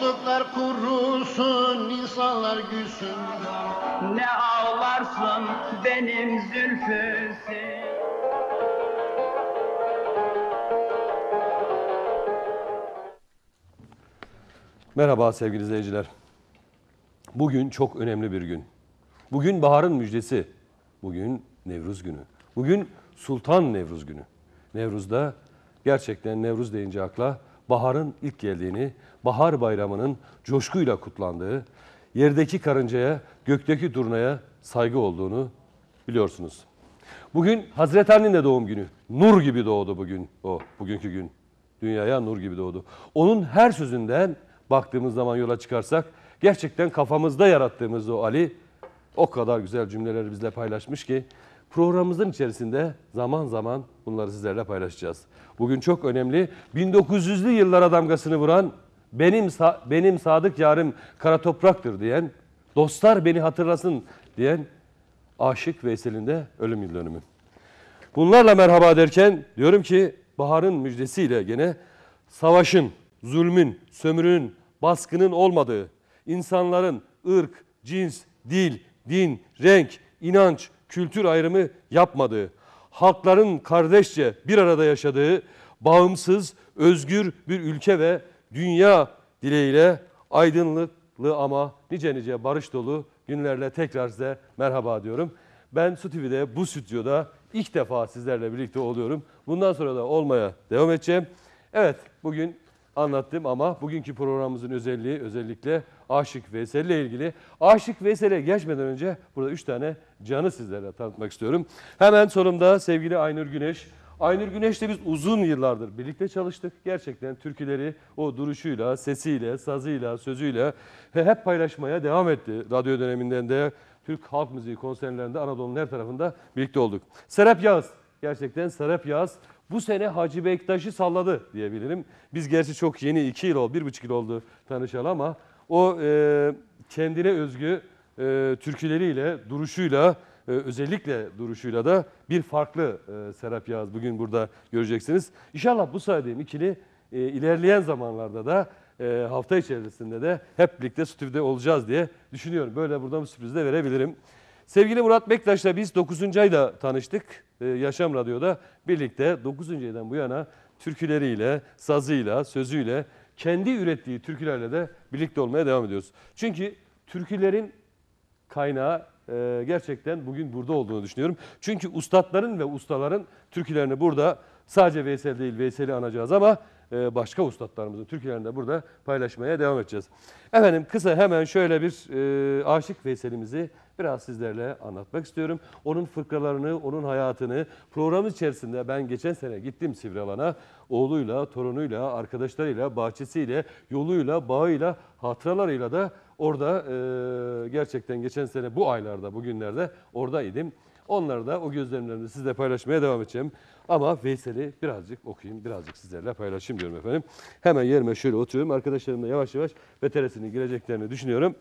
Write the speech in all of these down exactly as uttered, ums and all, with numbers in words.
Dostluklar kurusun, insanlar gülsün. Ne ağlarsın benim zülfüsü. Merhaba sevgili izleyiciler. Bugün çok önemli bir gün. Bugün baharın müjdesi. Bugün Nevruz günü. Bugün Sultan Nevruz günü. Nevruz'da gerçekten Nevruz deyince akla baharın ilk geldiğini, bahar bayramının coşkuyla kutlandığı, yerdeki karıncaya, gökteki turnaya saygı olduğunu biliyorsunuz. Bugün Hazreti Ali'nin de doğum günü. Nur gibi doğdu bugün o, bugünkü gün. Dünyaya nur gibi doğdu. Onun her sözünden baktığımız zaman yola çıkarsak gerçekten kafamızda yarattığımız o Ali o kadar güzel cümleleri bizle paylaşmış ki programımızın içerisinde zaman zaman bunları sizlerle paylaşacağız. Bugün çok önemli bin dokuz yüzlü yıllara damgasını vuran benim benim sadık yarım kara topraktır diyen, dostlar beni hatırlasın diyen Aşık Veysel'in de ölüm yıl dönümü. Bunlarla merhaba derken diyorum ki baharın müjdesiyle gene savaşın, zulmün, sömürünün, baskının olmadığı, insanların ırk, cins, dil, din, renk, inanç, kültür ayrımı yapmadığı, halkların kardeşçe bir arada yaşadığı, bağımsız, özgür bir ülke ve dünya dileğiyle aydınlıklı ama nice nice barış dolu günlerle tekrar size merhaba diyorum. Ben Su T V'de bu stüdyoda ilk defa sizlerle birlikte oluyorum. Bundan sonra da olmaya devam edeceğim. Evet, bugün anlattım ama bugünkü programımızın özelliği özellikle Aşık Veysel ile ilgili. Aşık Veysel'e geçmeden önce burada üç tane canı sizlere tanıtmak istiyorum. Hemen sonumda sevgili Aynur Güneş. Aynur Güneş'le biz uzun yıllardır birlikte çalıştık. Gerçekten türküleri o duruşuyla, sesiyle, sazıyla, sözüyle hep paylaşmaya devam etti. Radyo döneminden de Türk halk müziği konserlerinde Anadolu'nun her tarafında birlikte olduk. Serap Yağız. Gerçekten Serap Yağız bu sene Hacı Bektaş'ı salladı diyebilirim. Biz gerçi çok yeni iki yıl oldu, bir buçuk yıl oldu tanışalı ama o e, kendine özgü e, türküleriyle, duruşuyla, e, özellikle duruşuyla da bir farklı e, Serap Yağız bugün burada göreceksiniz. İnşallah bu saydığım ikili e, ilerleyen zamanlarda da e, hafta içerisinde de hep birlikte stüdyoda olacağız diye düşünüyorum. Böyle buradan bir sürpriz de verebilirim. Sevgili Murat Bektaş'la biz dokuzuncu ayda tanıştık. Ee, Yaşam Radyo'da birlikte dokuzuncu aydan bu yana türküleriyle, sazıyla, sözüyle, kendi ürettiği türkülerle de birlikte olmaya devam ediyoruz. Çünkü türkülerin kaynağı e, gerçekten bugün burada olduğunu düşünüyorum. Çünkü ustaların ve ustaların türkülerini burada sadece Veysel değil Veysel'i anacağız ama e, başka ustalarımızın türkülerini de burada paylaşmaya devam edeceğiz. Efendim kısa hemen şöyle bir e, Aşık Veysel'imizi biraz sizlerle anlatmak istiyorum. Onun fıkralarını, onun hayatını program içerisinde ben geçen sene gittim Sivrialan'a. Oğluyla, torunuyla, arkadaşlarıyla, bahçesiyle, yoluyla, bağıyla, hatıralarıyla da orada e, gerçekten geçen sene bu aylarda, bugünlerde oradaydım. Onları da o gözlemlerini sizle paylaşmaya devam edeceğim. Ama Veysel'i birazcık okuyayım, birazcık sizlerle paylaşayım diyorum efendim. Hemen yerime şöyle oturuyorum. Arkadaşlarım da yavaş yavaş veteresini gireceklerini düşünüyorum.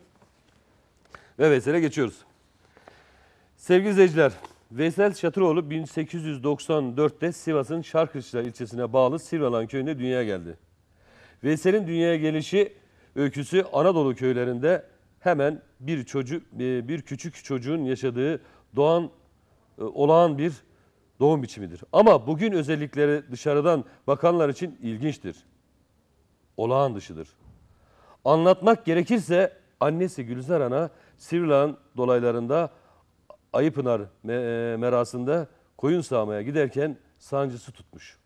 Ve Veysel'e geçiyoruz. Sevgili izleyiciler, Veysel Şatıroğlu bin sekiz yüz doksan dört'te Sivas'ın Şarkışla ilçesine bağlı Sivrialan köyünde dünyaya geldi. Veysel'in dünyaya gelişi öyküsü Anadolu köylerinde hemen bir çocuk, bir küçük çocuğun yaşadığı doğan olağan bir doğum biçimidir. Ama bugün özellikleri dışarıdan bakanlar için ilginçtir. Olağan dışıdır. Anlatmak gerekirse annesi Gülzar Ana Sivrialan dolaylarında Ayıpınar merasında koyun sağmaya giderken sancısı tutmuş.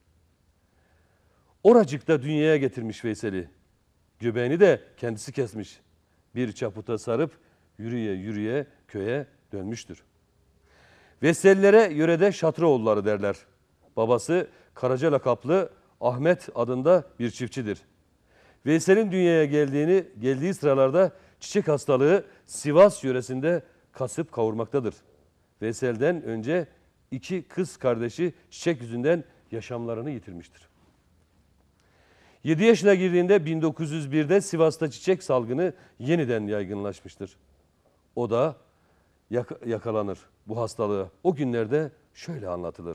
Oracıkta dünyaya getirmiş Veysel'i. Göbeğini de kendisi kesmiş. Bir çaputa sarıp yürüye yürüye köye dönmüştür. Veysellilere yörede Şatıroğulları derler. Babası Karaca lakaplı Ahmet adında bir çiftçidir. Veysel'in dünyaya geldiğini geldiği sıralarda çiçek hastalığı Sivas yöresinde kasıp kavurmaktadır. Veysel'den önce iki kız kardeşi çiçek yüzünden yaşamlarını yitirmiştir. yedi yaşına girdiğinde bin dokuz yüz bir'de Sivas'ta çiçek salgını yeniden yaygınlaşmıştır. O da yak yakalanır bu hastalığı. O günlerde şöyle anlatılır.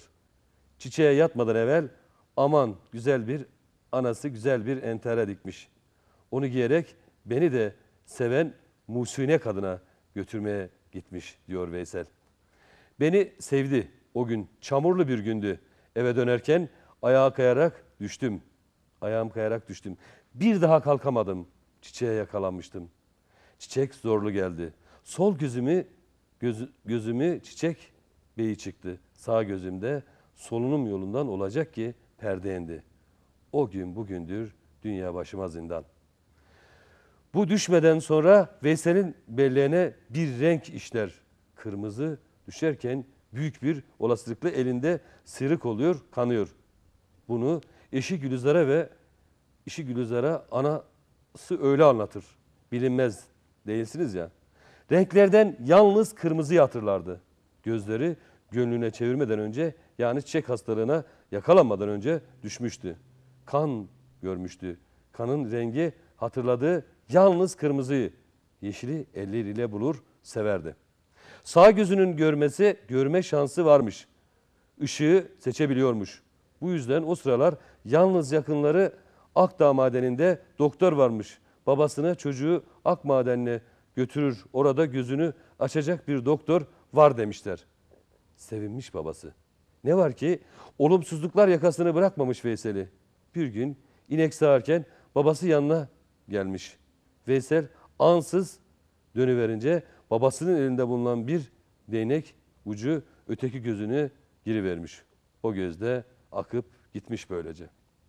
Çiçeğe yatmadan evvel aman güzel bir anası güzel bir entere dikmiş. Onu giyerek beni de seven Musine kadına götürmeye gitmiş diyor Veysel. Beni sevdi o gün, çamurlu bir gündü. Eve dönerken ayağa kayarak düştüm. Ayağım kayarak düştüm. Bir daha kalkamadım. Çiçeğe yakalanmıştım. Çiçek zorlu geldi. Sol gözümü göz, gözümü çiçek beyi çıktı. Sağ gözümde solunum yolundan olacak ki perde indi. O gün bugündür dünya başıma zindan. Bu düşmeden sonra Veysel'in belleğine bir renk işler. Kırmızı düşerken büyük bir olasılıkla elinde sıyrık oluyor, kanıyor. Bunu eşi Gülizar'a ve eşi Gülizar'a anası öyle anlatır. Bilinmez değilsiniz ya. Renklerden yalnız kırmızıyı hatırlardı. Gözleri gönlüne çevirmeden önce, yani çiçek hastalığına yakalanmadan önce düşmüştü. Kan görmüştü. Kanın rengi hatırladığı yalnız kırmızıyı. Yeşili elleriyle bulur, severdi. Sağ gözünün görmesi, görme şansı varmış. Işığı seçebiliyormuş. Bu yüzden o sıralar yalnız yakınları Akdağ Madeni'nde doktor varmış. Babasını çocuğu Ak Madenine götürür. Orada gözünü açacak bir doktor var demişler. Sevinmiş babası. Ne var ki olumsuzluklar yakasını bırakmamış Veysel'i. Bir gün inek sağarken babası yanına gelmiş. Veysel ansız dönüverince babasının elinde bulunan bir değnek ucu öteki gözüne girivermiş. O gözde akıp gitmiş böylece.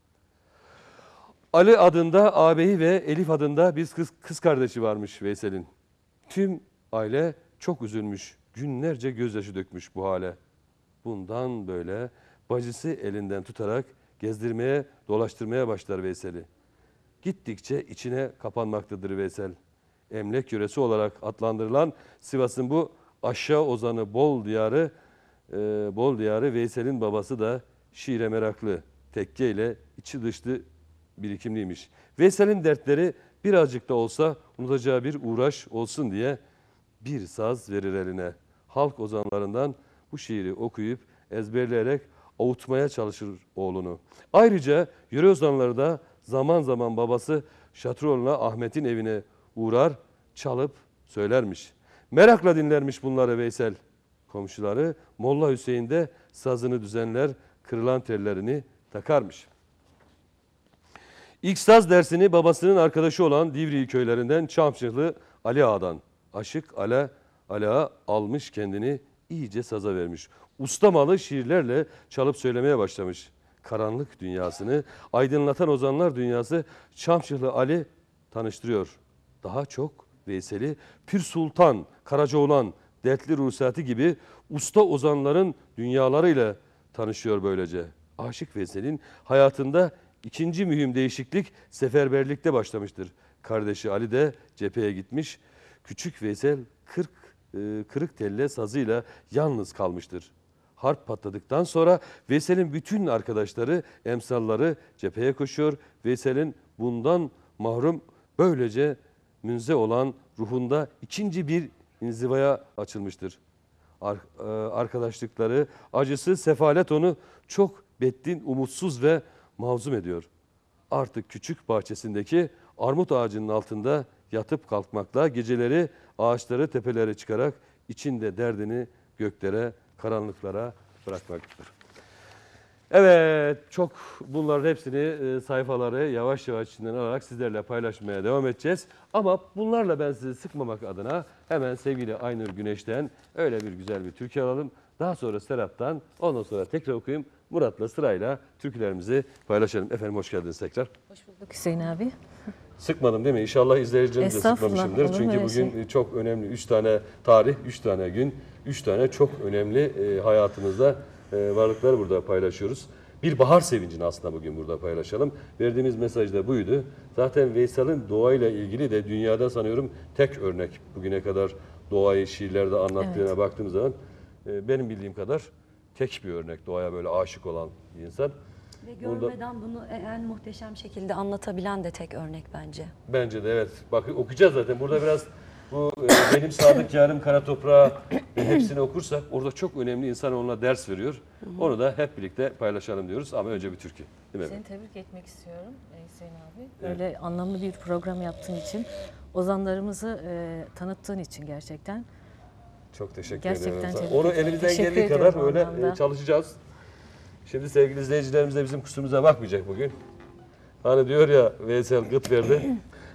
Ali adında ağabeyi ve Elif adında bir kız, kız kardeşi varmış Veysel'in. Tüm aile çok üzülmüş. Günlerce gözyaşı dökmüş bu hale. Bundan böyle bacısı elinden tutarak gezdirmeye, dolaştırmaya başlar Veysel'i. Gittikçe içine kapanmaktadır Veysel. Emlak yöresi olarak adlandırılan Sivas'ın bu aşağı ozanı Bol diyarı, e, Bol diyarı Veysel'in babası da şiire meraklı, tekke ile içi dışlı birikimliymiş. Veysel'in dertleri birazcık da olsa unutacağı bir uğraş olsun diye bir saz verir eline. Halk ozanlarından bu şiiri okuyup ezberleyerek avutmaya çalışır oğlunu. Ayrıca yöre ozanları da zaman zaman babası Şatıroğlu'na Ahmet'in evine uğrar, çalıp söylermiş. Merakla dinlermiş bunları Veysel. Komşuları Molla Hüseyin de sazını düzenler, kırılan tellerini takarmış. İlk saz dersini babasının arkadaşı olan Divriği köylerinden Çamşıhlı Ali Ağa'dan. Aşık Ale, Ali Ağa almış kendini iyice saza vermiş. Ustamalı şiirlerle çalıp söylemeye başlamış. Karanlık dünyasını aydınlatan ozanlar dünyası Çamşıhlı Ali tanıştırıyor. Daha çok Veysel'i Pir Sultan, Karacaoğlan, Dertli Ruhsati gibi usta ozanların dünyalarıyla tanışıyor böylece. Aşık Veysel'in hayatında ikinci mühim değişiklik seferberlikte başlamıştır. Kardeşi Ali de cepheye gitmiş. Küçük Veysel kırk, e, kırık telle sazıyla yalnız kalmıştır. Harp patladıktan sonra Veysel'in bütün arkadaşları, emsalları cepheye koşuyor. Veysel'in bundan mahrum böylece münze olan ruhunda ikinci bir inzivaya açılmıştır. Ar arkadaşlıkları, acısı, sefalet onu çok bedbin, umutsuz ve mahzun ediyor. Artık küçük bahçesindeki armut ağacının altında yatıp kalkmakla geceleri ağaçları tepelere çıkarak içinde derdini göklere, karanlıklara bırakmaktadır. Evet, çok bunların hepsini e, sayfaları yavaş yavaş içinden alarak sizlerle paylaşmaya devam edeceğiz. Ama bunlarla ben sizi sıkmamak adına hemen sevgili Aynur Güneş'ten öyle bir güzel bir türkü alalım. Daha sonra Serap'tan, ondan sonra tekrar okuyayım. Murat'la sırayla türkülerimizi paylaşalım. Efendim hoş geldiniz tekrar. Hoş bulduk Hüseyin abi. Sıkmadım değil mi? İnşallah izleyicilerimiz de Estağfurullah, sıkmamışımdır. olur mu Çünkü öyle bugün şey? çok önemli üç tane tarih, üç tane gün, üç tane çok önemli e, hayatımızda e, varlıkları burada paylaşıyoruz. Bir bahar sevincini aslında bugün burada paylaşalım. Verdiğimiz mesaj da buydu. Zaten Veysel'in doğayla ilgili de dünyada sanıyorum tek örnek. Bugüne kadar doğayı şiirlerde anlattığına Evet. baktığım zaman e, benim bildiğim kadar tek bir örnek. Doğaya böyle aşık olan bir insan. Ve Burada- görmeden bunu en muhteşem şekilde anlatabilen de tek örnek bence. Bence de evet. Bak okuyacağız zaten. Burada biraz bu e, benim sadık yarım kara toprağa ve hepsini okursak orada çok önemli insan onunla ders veriyor. Onu da hep birlikte paylaşalım diyoruz ama önce bir türkü. Değil mi? Seni tebrik etmek istiyorum e, Hüseyin abi. Evet. Böyle anlamlı bir program yaptığın için, ozanlarımızı e, tanıttığın için gerçekten. Çok teşekkür Gerçekten ediyorum. tebrik Onu ederim. elimizden Teşekkür geldiği kadar ediyorum o öyle anlamda. e, çalışacağız. Şimdi sevgili izleyicilerimiz de bizim kusurumuza bakmayacak bugün. Hani diyor ya Veysel gıt verdi.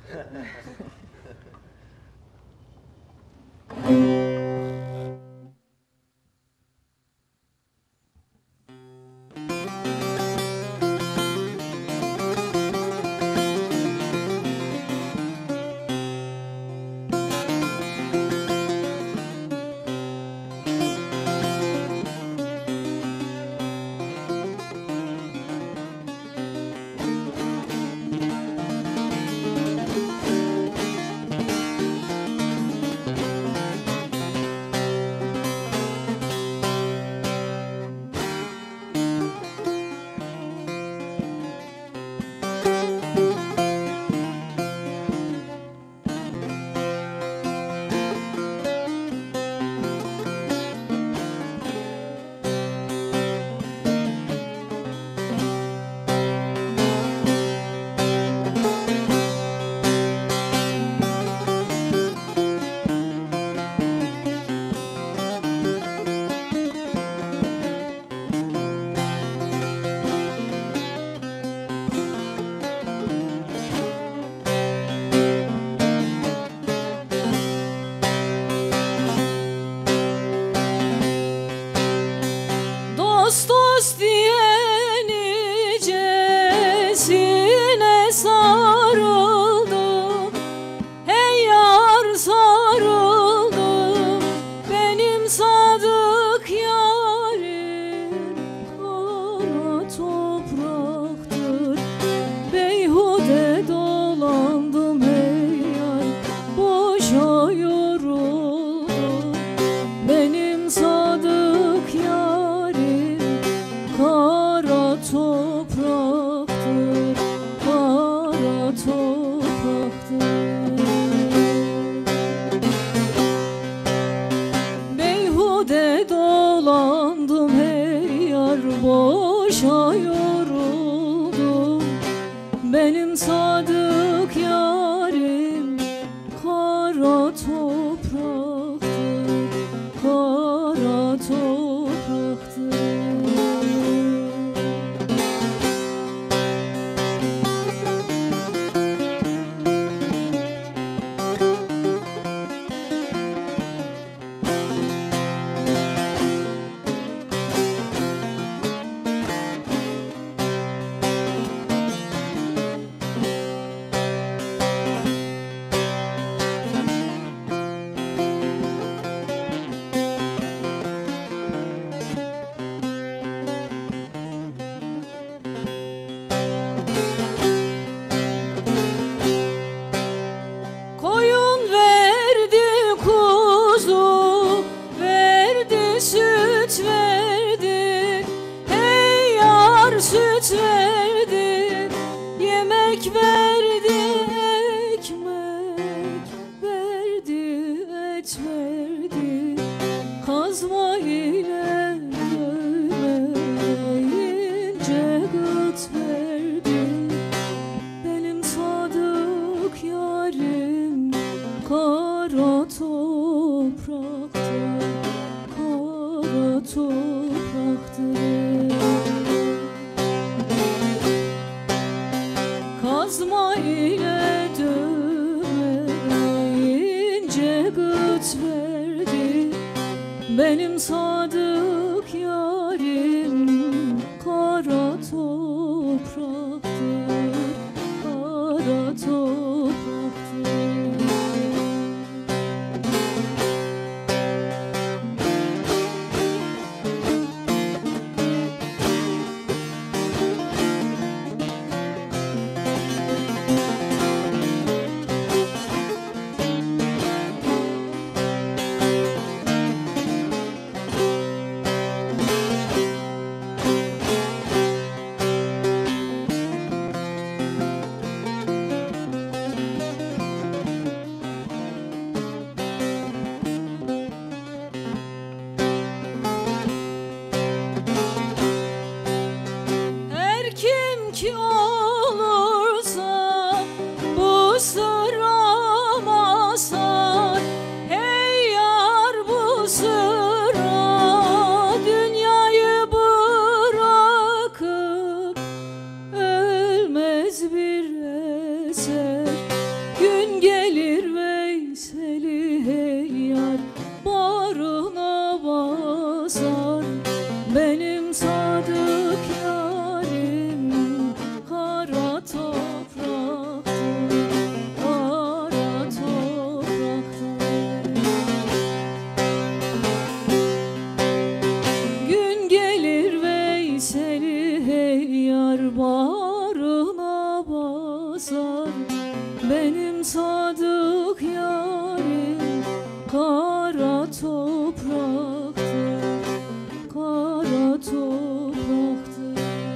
Dost dost diye nicesine sarıldım, hey yar sarıldım, benim sadık yarim kara topraktır. Beyhude dolandım hey yar, boşa yoruldum, benim sadık yarim kara topraktır, kara topraktır. Beyhude dolandım hey yar, boşa yoruldum, benim sadık yarim kara topraktır, kara topraktır. Koyun verdi, kuzu verdi, süt verdi, hey yar süt verdi, yemek verdi, ekmek verdi, et verdi, kazma ile dövmeyince gıt verdi, benim sadık yarim kara topraktır, kara topraktır. Kazma ile dövmeyince gıt verdi, benim sadık yarim kara topraktır, kara topraktır. sadık yarim kara topraktır, kara topraktır.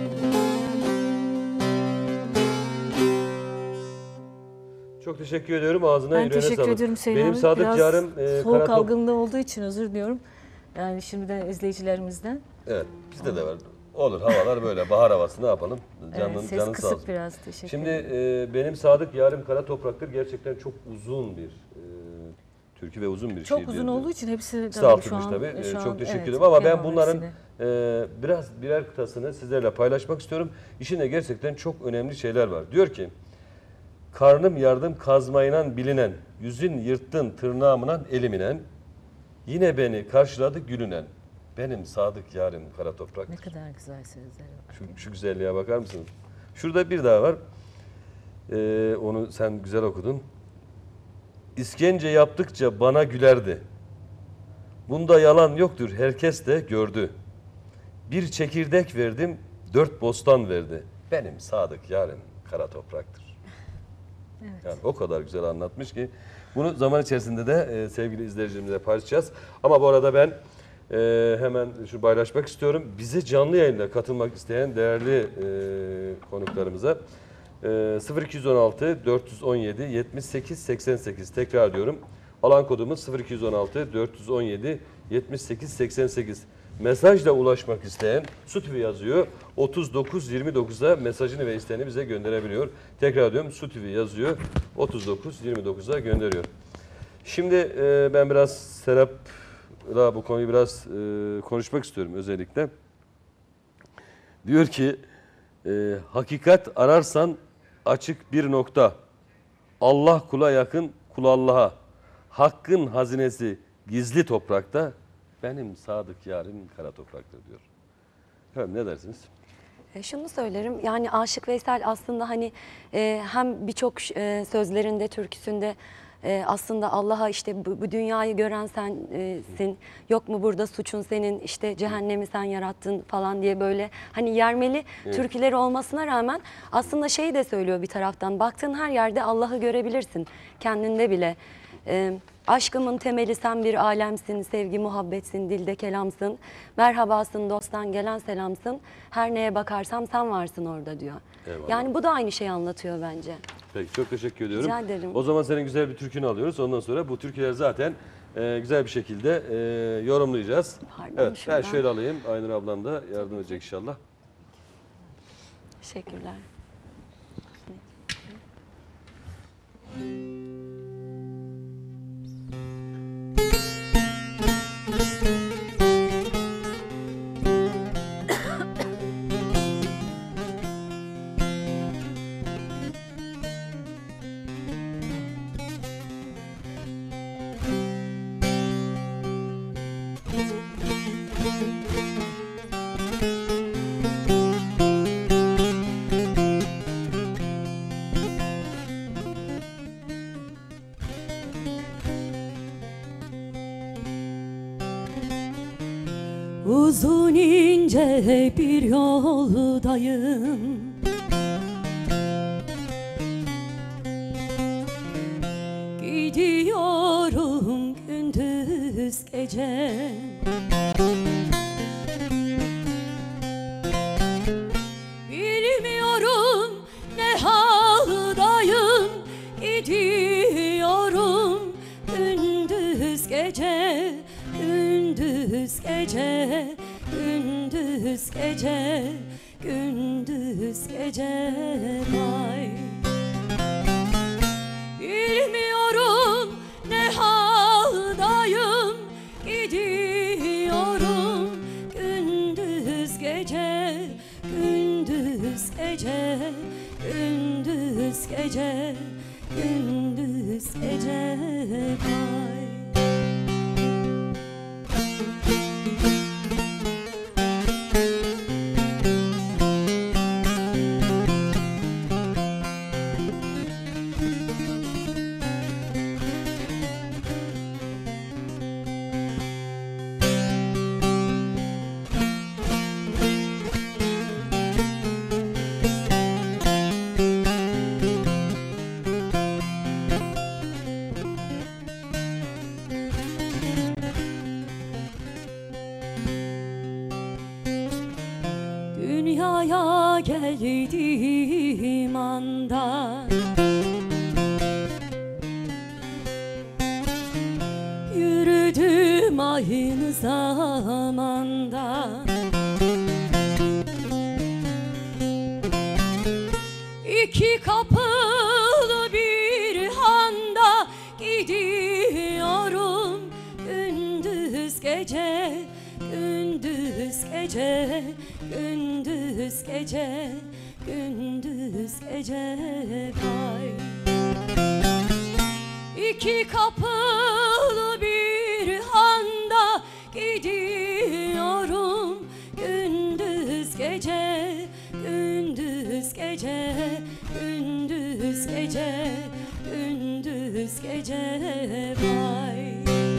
Çok teşekkür ediyorum. Ağzına Ben yüreğine teşekkür sağlık. ediyorum Seyhan Benim Hanım. sadık Biraz yarım e, soğuk kara top- algınlığı olduğu için özür diliyorum. Yani şimdiden izleyicilerimizden. Evet, bizde de var. Olur, havalar böyle. Bahar havası, ne yapalım? Canın, Evet, ses canın sağ kısık olsun. biraz. Teşekkür Şimdi ederim. e, benim sadık yarım kara topraktır. Gerçekten çok uzun bir e, türkü ve uzun bir Çok şiir uzun diyebilirim. olduğu için hepsi tabii şu Kısaltılmış an. tabii. E, şu çok an, teşekkür evet, ederim ama ben yapamam bunların hepsini. e, biraz birer kıtasını sizlerle paylaşmak istiyorum. İçinde gerçekten çok önemli şeyler var. Diyor ki, karnım yardım kazmayınan bilinen, yüzün yırttın tırnağımınan eliminen, yine beni karşıladı gülünen, benim sadık yarim kara toprak. Ne kadar güzel sözleri var. Şu, şu güzelliğe bakar mısınız? Şurada bir daha var. Ee, onu sen güzel okudun. İskence yaptıkça bana gülerdi. Bunda yalan yoktur, herkes de gördü. Bir çekirdek verdim, dört bostan verdi. Benim sadık yarim kara topraktır. Evet. Yani o kadar güzel anlatmış ki bunu zaman içerisinde de e, sevgili izleyicilerimizle paylaşacağız. Ama bu arada ben e, hemen şu paylaşmak istiyorum. Bize canlı yayında katılmak isteyen değerli e, konuklarımıza e, sıfır iki on altı dört yüz on yedi yetmiş sekiz seksen sekiz, tekrar diyorum. Alan kodumuz sıfır iki on altı dört yüz on yedi yetmiş sekiz seksen sekiz. Mesajla ulaşmak isteyen SUTV yazıyor. otuz dokuz yirmi dokuza mesajını ve isteğini bize gönderebiliyor. Tekrar diyorum, SUTV yazıyor. otuz dokuz yirmi dokuza gönderiyor. Şimdi e, ben biraz Serap'la bu konuyu biraz e, konuşmak istiyorum özellikle. Diyor ki, e, hakikat ararsan açık bir nokta. Allah kula yakın, kul Allah'a. Hakkın hazinesi gizli toprakta. Benim sadık yarim kara topraktır diyor. Efendim ne dersiniz? E, Şunu söylerim, yani Aşık Veysel aslında hani e, hem birçok e, sözlerinde, türküsünde e, aslında Allah'a işte bu, bu dünyayı gören sensin, yok mu burada suçun senin, işte cehennemi sen yarattın falan diye böyle hani yermeli Evet. türküleri olmasına rağmen aslında şeyi de söylüyor bir taraftan, baktığın her yerde Allah'ı görebilirsin kendinde bile. E, Aşkımın temeli sen bir alemsin, sevgi muhabbetsin, dilde kelamsın. Merhabasın, dosttan gelen selamsın. Her neye bakarsam sen varsın orada diyor. Eyvallah. Yani bu da aynı şeyi anlatıyor bence. Peki, çok teşekkür ediyorum. Rica ederim. O zaman senin güzel bir türkünü alıyoruz. Ondan sonra bu türküleri zaten e, güzel bir şekilde e, yorumlayacağız. Pardon, Evet, ben şuradan. şöyle alayım. Aynur ablam da yardım edecek inşallah. Teşekkürler. Uzun ince bir yoldayım, gidiyorum gündüz gece. Bilmiyorum ne haldayım, gidiyorum gündüz gece, gündüz gece, gündüz gece, gündüz gece vay. Bilmiyorum ne haldayım, gidiyorum gündüz gece, gündüz gece, gündüz gece, gündüz gece vay. geldiğim anda yürüdüm aynı zamanda. İki kapılı bir handa gidiyorum gündüz gece, gündüz gece, gündüz gece, gündüz gece vay. İki kapılı bir handa gidiyorum gündüz gece, gündüz gece, gündüz gece, gündüz gece vay.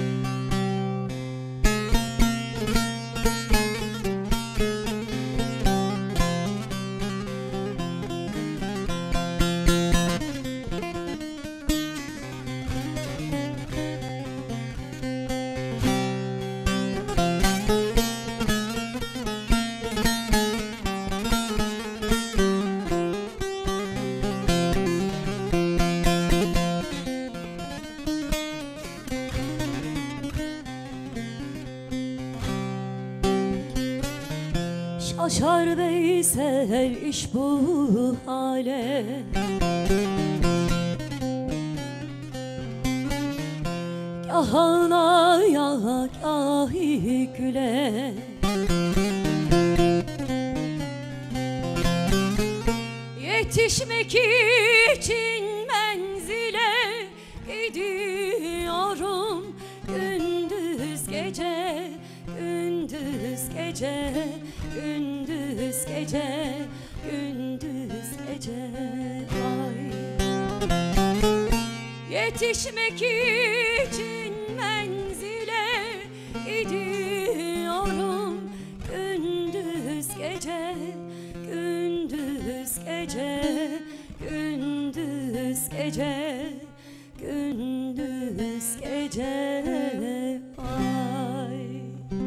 Şaşar Veysel iş bu hale, gah ağlaya gah güle. Yetişmek için menzile gidiyorum gündüz gece, gündüz gece, gündüz gece, gündüz gece vay. Yetişmek için menzile gidiyorum gündüz gece, gündüz gece, gündüz gece, gündüz gece vay.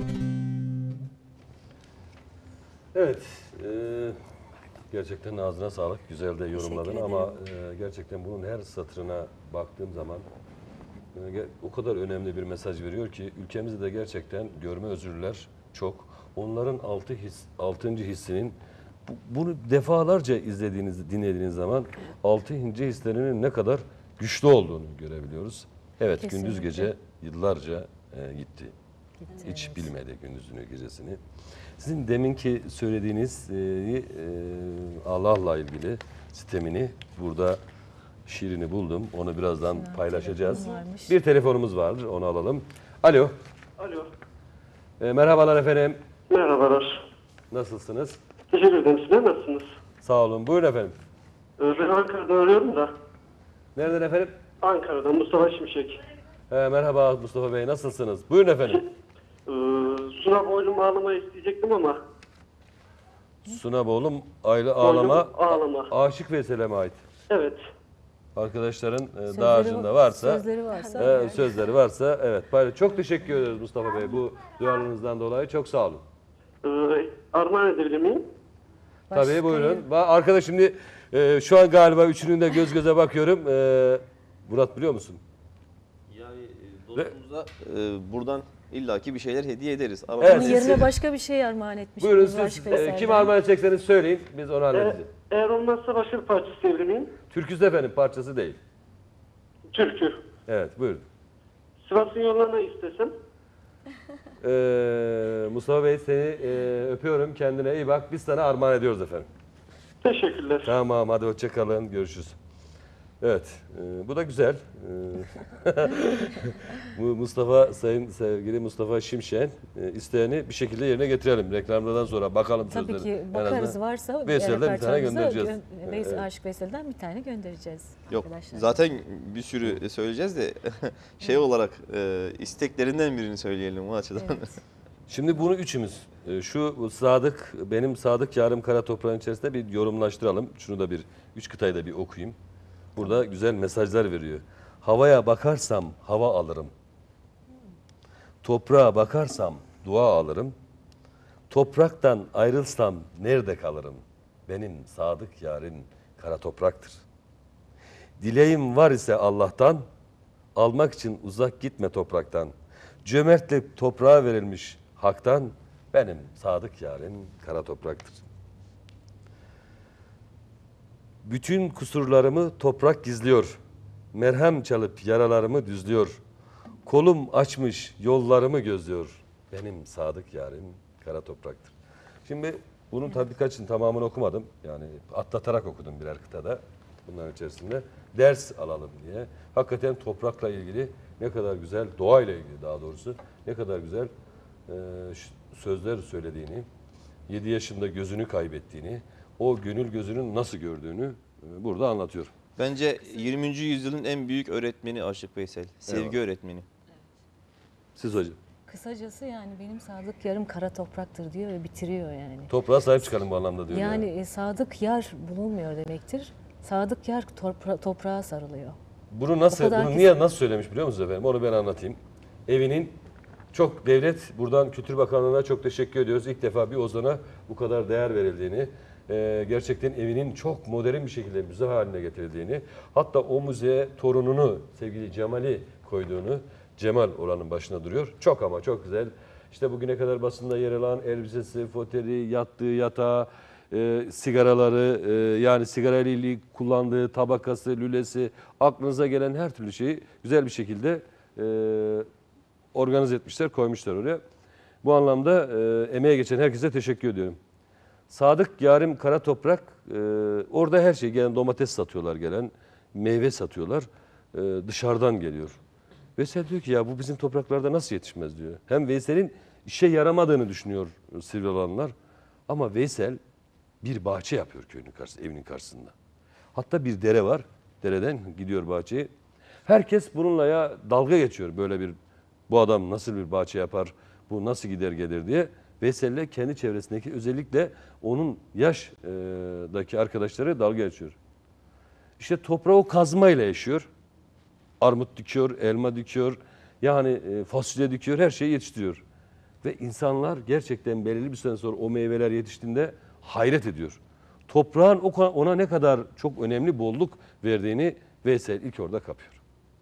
Evet, e, gerçekten ağzına sağlık, güzel de yorumladın Teşekkür ama e, gerçekten bunun her satırına baktığım zaman e, ge- o kadar önemli bir mesaj veriyor ki ülkemizde de gerçekten görme özürlüler çok. Onların altı his, altıncı hissinin bu- bunu defalarca izlediğiniz, dinlediğiniz zaman altıncı hislerinin ne kadar güçlü olduğunu görebiliyoruz. Evet, gündüz Kesinlikle. gece yıllarca e, gitti. Gitti, Hiç evet. bilmedi gündüzünü gecesini. Sizin deminki söylediğiniz e, e, Allah'la ilgili sistemini burada şiirini buldum. Onu birazdan Şimdi paylaşacağız. telefon varmış. Bir telefonumuz vardır, onu alalım. Alo. Alo. E, merhabalar efendim. Merhabalar. Nasılsınız? Teşekkür ederim. Sizler nasılsınız? Sağ olun. Buyurun efendim. Ee, Ben Ankara'dan arıyorum da. Nereden efendim? Ankara'dan Mustafa Şimşek. E, merhaba Mustafa Bey, nasılsınız? Buyurun efendim. Ee, Suna boylum ağlama isteyecektim ama. Suna Boğlum, Aylı Ağlama, Ağlama. Aşık Veysel'e mi ait? Evet. Arkadaşların e, Sözleri- dağarcığında varsa, sözleri varsa e, sözleri varsa, evet. paylaş- Çok teşekkür ederiz Mustafa Bey bu duyarlılığınızdan dolayı. Çok sağ olun. Ee, armağan edebilir miyim? Tabii Başka- buyurun. Va- Arkadaş şimdi e, şu an galiba üçünün de göz göze bakıyorum. E, Murat biliyor musun? Yani e, dostumuza e, buradan illaki bir şeyler hediye ederiz. Ama Evet, Onun siz- yerine başka bir şey armağan etmiş. Buyurun Aşk siz e, Veysel'den. kim armağan edecekseniz söyleyin. Biz onu Eğer, halledeceğiz. eğer olmazsa başka bir parça isteyebilir miyim? Türküsü efendim parçası değil. Türkü. Evet buyurun. Sivas'ın yollarına istesem. E, Mustafa Bey seni e, öpüyorum. Kendine iyi bak. Biz sana armağan ediyoruz efendim. Teşekkürler. Tamam hadi hoşça kalın. Görüşürüz. Evet, e, bu da güzel. E, bu Mustafa, sayın sevgili Mustafa Şimşek e, isteğini bir şekilde yerine getirelim. Reklamlardan sonra bakalım Tabii sözleri. ki En bakarız azından varsa Veysel'den bir tane repertuarımıza göndereceğiz. gö- Veys- Evet. Aşık Veysel'den bir tane göndereceğiz. yok arkadaşlar. zaten bir sürü söyleyeceğiz de şey olarak e, isteklerinden birini söyleyelim o açıdan. Evet. Şimdi bunu üçümüz, e, şu Sadık, benim Sadık Yarım Kara Toprağın içerisinde bir yorumlaştıralım. Şunu da bir, üç kıtayı da bir okuyayım. Burada güzel mesajlar veriyor. Havaya bakarsam hava alırım. Toprağa bakarsam dua alırım. Topraktan ayrılsam nerede kalırım? benim sadık yarın kara topraktır. Dileğim var ise Allah'tan, almak için uzak gitme topraktan. Cömertlik toprağa verilmiş haktan, benim sadık yarın kara topraktır. Bütün kusurlarımı toprak gizliyor. Merhem çalıp yaralarımı düzlüyor. Kolum açmış yollarımı gözlüyor. Benim sadık yarım kara topraktır. Şimdi bunun tabii birkaçını tamamını okumadım. Yani atlatarak okudum birer kıtada bunların içerisinde. Ders alalım diye. Hakikaten toprakla ilgili ne kadar güzel, doğayla ilgili daha doğrusu ne kadar güzel e, sözler söylediğini, yedi yaşında gözünü kaybettiğini, o gönül gözünün nasıl gördüğünü e, burada anlatıyor. Bence yirminci yüzyılın en büyük öğretmeni Aşık Veysel. Sevgi Evet. öğretmeni. Siz hocam. Kısacası yani benim sadık yarım kara topraktır diyor ve bitiriyor yani. Toprağa sahip çıkalım bu anlamda diyor. Yani e, sadık yar bulunmuyor demektir. Sadık yar topra- toprağa sarılıyor. Bunu nasıl, O kadar bunu ki- niye nasıl söylemiş biliyor musunuz efendim? Onu ben anlatayım. Evinin çok devlet, buradan Kültür Bakanlığı'na çok teşekkür ediyoruz. İlk defa bir ozana bu kadar değer verildiğini, e, gerçekten evinin çok modern bir şekilde müze haline getirildiğini, hatta o müzeye torununu, sevgili Cemal'i koyduğunu, Cemal oranın başına duruyor. Çok ama çok güzel. İşte bugüne kadar basında yer alan elbisesi, foteli, yattığı yatağı, e, sigaraları, e, yani sigarayla ilgili kullandığı tabakası, lülesi, aklınıza gelen her türlü şeyi güzel bir şekilde e, organize etmişler, koymuşlar oraya. Bu anlamda e, emeğe geçen herkese teşekkür ediyorum. Sadık Yarim Kara Toprak, e, orada her şey, gelen domates satıyorlar, gelen meyve satıyorlar, e, dışarıdan geliyor. Veysel diyor ki ya bu bizim topraklarda nasıl yetişmez diyor. Hem Veysel'in işe yaramadığını düşünüyor Sivrialanlar. Ama Veysel bir bahçe yapıyor köyünün karşısında, evinin karşısında. Hatta bir dere var. Dereden gidiyor bahçeye. Herkes bununla ya dalga geçiyor, böyle bir, bu adam nasıl bir bahçe yapar, bu nasıl gider gelir diye. Veysel'le kendi çevresindeki, özellikle onun yaşdaki arkadaşları dalga geçiyor. İşte toprağı o kazmayla yaşıyor. Armut dikiyor, elma dikiyor, yani fasulye dikiyor, her şeyi yetiştiriyor. Ve insanlar gerçekten belirli bir süre sonra o meyveler yetiştiğinde hayret ediyor. Toprağın ona ne kadar çok önemli bolluk verdiğini Veysel ilk orada kapıyor.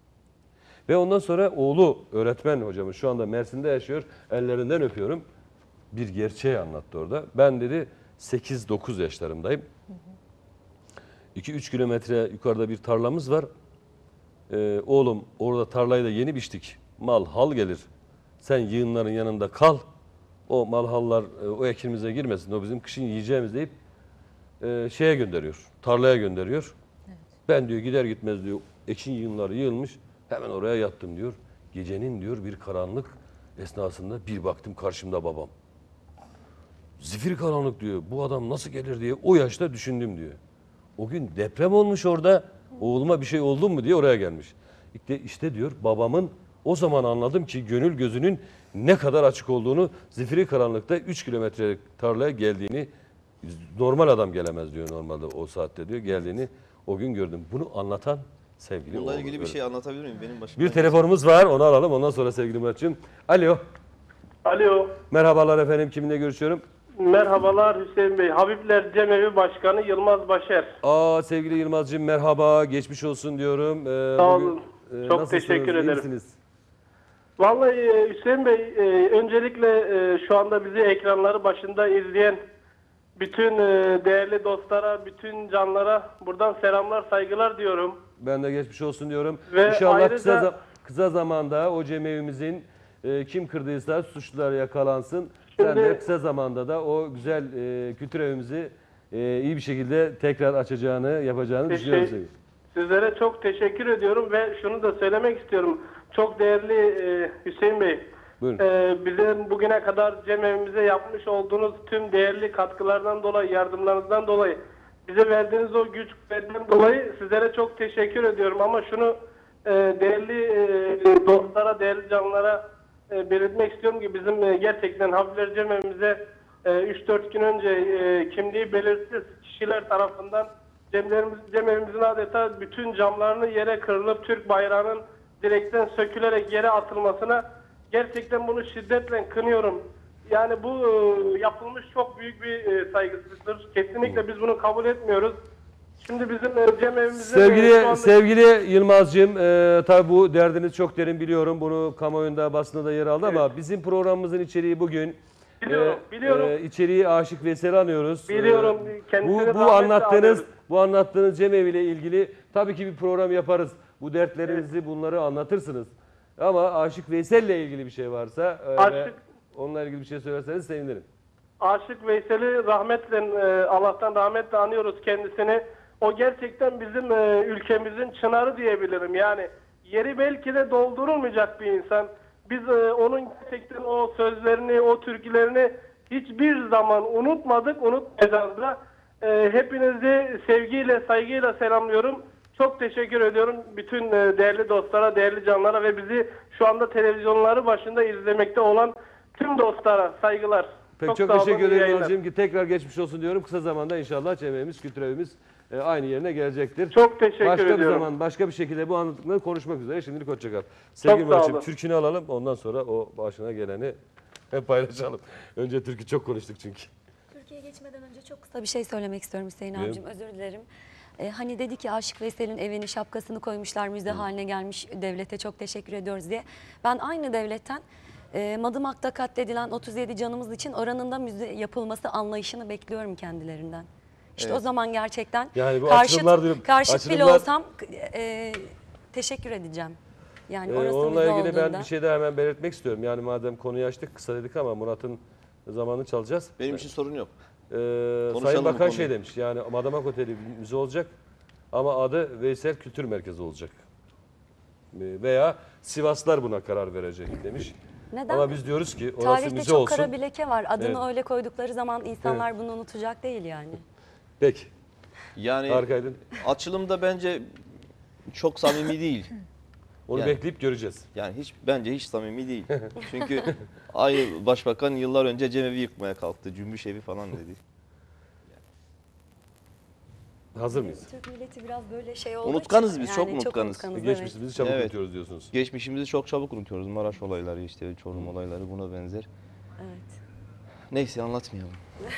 Ve ondan sonra oğlu öğretmen hocamız şu anda Mersin'de yaşıyor, ellerinden öpüyorum. Bir gerçeği anlattı orada. Ben dedi sekiz dokuz yaşlarımdayım. iki üç kilometre yukarıda bir tarlamız var. Ee, oğlum orada tarlayı da yeni biçtik. Mal hal gelir. Sen yığınların yanında kal. O mal hallar e, o ekimize girmesin. O bizim kışın yiyeceğimiz deyip e, şeye gönderiyor. Tarlaya gönderiyor. Evet. Ben diyor gider gitmez diyor ekin yığınları yığılmış. Hemen oraya yattım diyor. Gecenin diyor bir karanlık esnasında bir baktım karşımda babam. Zifir karanlık diyor. Bu adam nasıl gelir diye o yaşta düşündüm diyor. O gün deprem olmuş orada. Oğluma bir şey oldu mu diye oraya gelmiş. İşte, işte diyor babamın o zaman anladım ki gönül gözünün ne kadar açık olduğunu, zifiri karanlıkta üç kilometrelik tarlaya geldiğini, normal adam gelemez diyor normalde o saatte diyor, geldiğini o gün gördüm. Bunu anlatan sevgili Bununla oğlum. ilgili bir Evet. şey anlatabilir miyim? Benim başıma. Bir telefonumuz var, onu alalım ondan sonra sevgili Murat'cığım. Alo. Alo. Merhabalar efendim, kiminle görüşüyorum? Merhabalar Hüseyin Bey. Habibler Cemevi Başkanı Yılmaz Başer. Aa sevgili Yılmaz'cığım merhaba, geçmiş olsun diyorum. Ee, Sağ bugün, olun. e, Çok nasılsınız, teşekkür iyi ederim. misiniz? Vallahi e, Hüseyin Bey, e, öncelikle e, şu anda bizi ekranları başında izleyen bütün e, değerli dostlara, bütün canlara buradan selamlar, saygılar diyorum. Ben de geçmiş olsun diyorum. Ve İnşallah ayrıca- kısa, za- kısa zamanda o cemevimizin e, kim kırdıysa suçlular yakalansın. Sen Şimdi- de kısa zamanda da o güzel e, kültür evimizi e, iyi bir şekilde tekrar açacağını, yapacağını Teşekkür- düşünüyorum sevgili. Sizlere çok teşekkür ediyorum ve şunu da söylemek istiyorum. Çok değerli e, Hüseyin Bey, Buyurun. e, bizim bugüne kadar cemevimize yapmış olduğunuz tüm değerli katkılardan dolayı, yardımlarınızdan dolayı, bize verdiğiniz o güç kuvvetten dolayı sizlere çok teşekkür ediyorum. Ama şunu e, değerli e, dostlara, değerli canlara e, belirtmek istiyorum ki bizim e, gerçekten Habibler cemevimize üç dört gün önce e, kimliği belirsiz kişiler tarafından cemlerimiz, cemevimizin adeta bütün camlarını yere kırılıp Türk bayrağının direkten sökülerek yere atılmasına gerçekten bunu şiddetle kınıyorum. Yani bu e, yapılmış çok büyük bir e, saygısızlıktır. Kesinlikle biz bunu kabul etmiyoruz. Şimdi bizim e, cemevimizde... Sevgili e, şu anda- sevgili Yılmazcığım, e, tabii bu derdiniz çok derin biliyorum. Bunu kamuoyunda, basında da yer aldı ama bizim programımızın içeriği bugün Biliyorum, e, biliyorum. e, içeriği Aşık Veysel'i anıyoruz. Biliyorum, E, kendisini bu, bu rahmetle anlattığınız anıyoruz. bu anlattığınız cemeviyle ilgili tabii ki bir program yaparız. Bu dertlerinizi, bunları anlatırsınız. Ama Aşık Veysel'le ilgili bir şey varsa e, ve Aşık- onunla ilgili bir şey söylerseniz sevinirim. Aşık Veysel'i rahmetle, e, Allah'tan rahmetle anıyoruz kendisini. O gerçekten bizim e, ülkemizin çınarı diyebilirim. Yani yeri belki de doldurulmayacak bir insan. Biz e, onun gerçekten o sözlerini, o türkülerini hiçbir zaman unutmadık, unutmayacağız da. E, hepinizi sevgiyle, saygıyla selamlıyorum. Çok teşekkür ediyorum bütün e, değerli dostlara, değerli canlara ve bizi şu anda televizyonları başında izlemekte olan tüm dostlara saygılar. Pek çok, sağ olun, teşekkür iyi ederim yayınlar. Yılmazcığım ki tekrar geçmiş olsun diyorum. Kısa zamanda inşallah cemevimiz, kültür evimiz e, aynı yerine gelecektir. Çok teşekkür başka ediyorum. bir zaman, başka bir şekilde bu anlattıkları konuşmak üzere. Şimdilik hoşça kal. Sevgili sağ Muratçığım, olun. türkünü alalım. Ondan sonra o başına geleni paylaşalım. Önce türkü çok konuştuk çünkü. Türkiye'ye geçmeden önce çok kısa bir şey söylemek istiyorum Hüseyin Buyurun. abicim, özür dilerim. Ee, hani dedi ki Aşık Veysel'in evini, şapkasını koymuşlar, müze haline gelmiş, devlete çok teşekkür ediyoruz diye. Ben aynı devletten e, Madımak'ta katledilen otuz yedi canımız için oranında müze yapılması anlayışını bekliyorum kendilerinden. İşte Evet. o zaman gerçekten Yani bu karşıt, açılımlar diyorum, karşıt bile açılımlar- olsam e, teşekkür edeceğim. Yani Ee, orası onunla müze ilgili ben olduğunda. bir şey daha hemen belirtmek istiyorum. Yani madem konuyu açtık, kısa dedik ama Murat'ın zamanını çalacağız. Benim için sorun yok. Ee, Sayın Konuşalım bu Bakan konuyu. şey demiş, yani Madımak Oteli müze olacak ama adı Veysel Kültür Merkezi olacak. Ee, Veya Sivaslılar buna karar verecek demiş. Neden? Ama biz diyoruz ki orası Tarihte müze çok olsun. kara bir leke var. Adını Evet. öyle koydukları zaman insanlar bunu unutacak değil yani. Peki, Yani harikaydın. açılımda bence çok samimi değil. Onu Yani- bekleyip göreceğiz. Yani hiç bence hiç samimi değil. Çünkü aynı başbakan yıllar önce cemevi yıkmaya kalktı. Cümbüş evi falan dedi. Hazır mıyız? Türk milleti biraz böyle şey olduğu Unutkanız için, biz, çok yani unutkanız. unutkanız, Geçmişimizi çabuk Evet. unutuyoruz diyorsunuz. Geçmişimizi çok çabuk unutuyoruz. Maraş olayları işte, Çorum olayları buna benzer. Evet. Neyse anlatmayalım.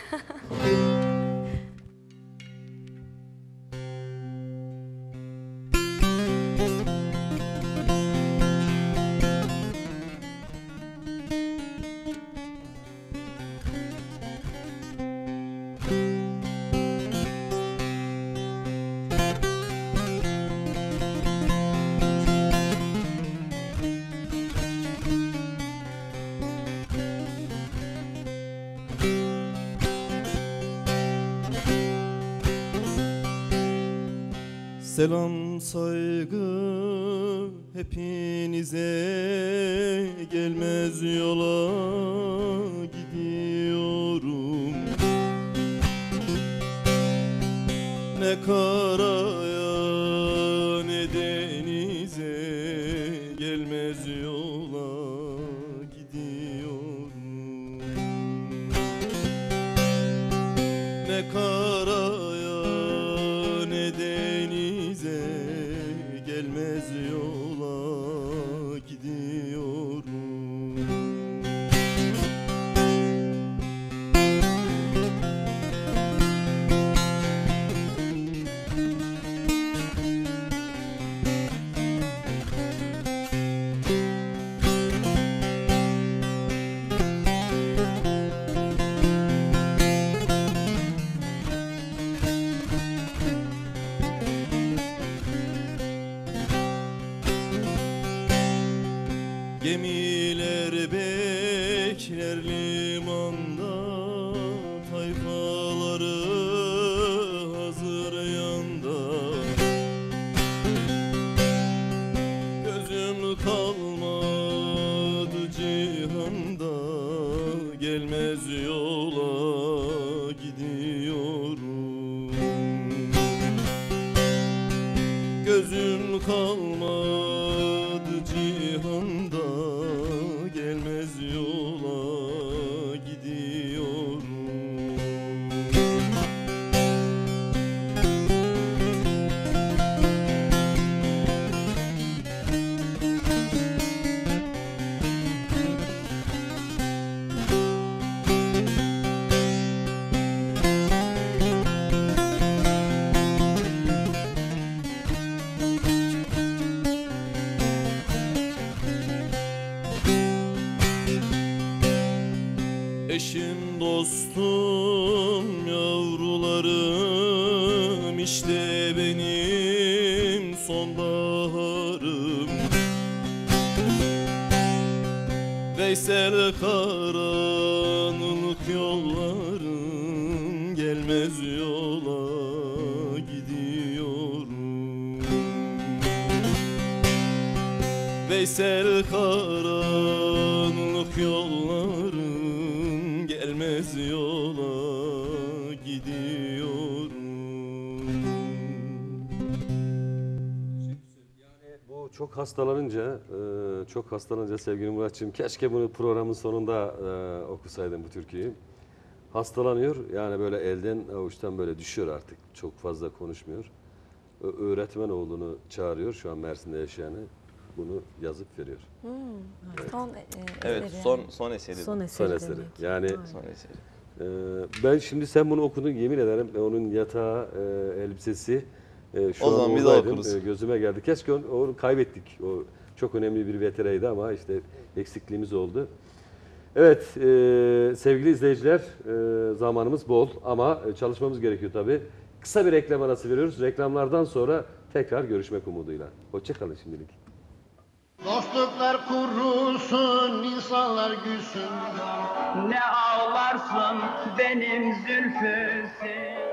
Selam saygı hepinize, gelmez yola gidiyorum. Ne karaya ne denize, gelmez yola gidiyorum. Ne karaya ne denize, gelmez yola gidiyorum. Gemiler bekler limanda, tayfaları hazır yanda. Gözüm kalmadı cihanda, gelmez yola gidiyorum. Gözüm kalmadı cihanda, gelmez yola gidiyorum. eşim dostum yavrularım işte benim sonbaharım. Veysel karanlık yollarım gelmez yola gidiyorum. Veysel karanlık yollarım gelmez yola gidiyorum. Bu çok hastalanınca, e, çok hastalanınca sevgili Muratçığım, keşke bunu programın sonunda e, okusaydım bu türküyü. Hastalanıyor, yani böyle elden avuçtan böyle düşüyor artık. Çok fazla konuşmuyor. Ö- Öğretmen oğlunu çağırıyor, şu an Mersin'de yaşayanı. Bunu yazıp veriyor. Son e, Evet, eseri. son son eseri. Son bu. eseri. Son eseri. demek. Yani Son eseri. e, ben şimdi sen bunu okudun, yemin ederim onun yatağı, e, elbisesi e, şu O an zaman bir daha oradaydım, okuruz. e, gözüme geldi. Keşke onu, onu kaybettik. O çok önemli bir vetereydi ama işte eksikliğimiz oldu. Evet e, sevgili izleyiciler, e, zamanımız bol ama çalışmamız gerekiyor tabii. Kısa bir reklam arası veriyoruz. Reklamlardan sonra tekrar görüşmek umuduyla. Hoşça kalın şimdilik. Dostluklar kurulsun, insanlar gülsün. Ne ağlarsın benim zülfüsün.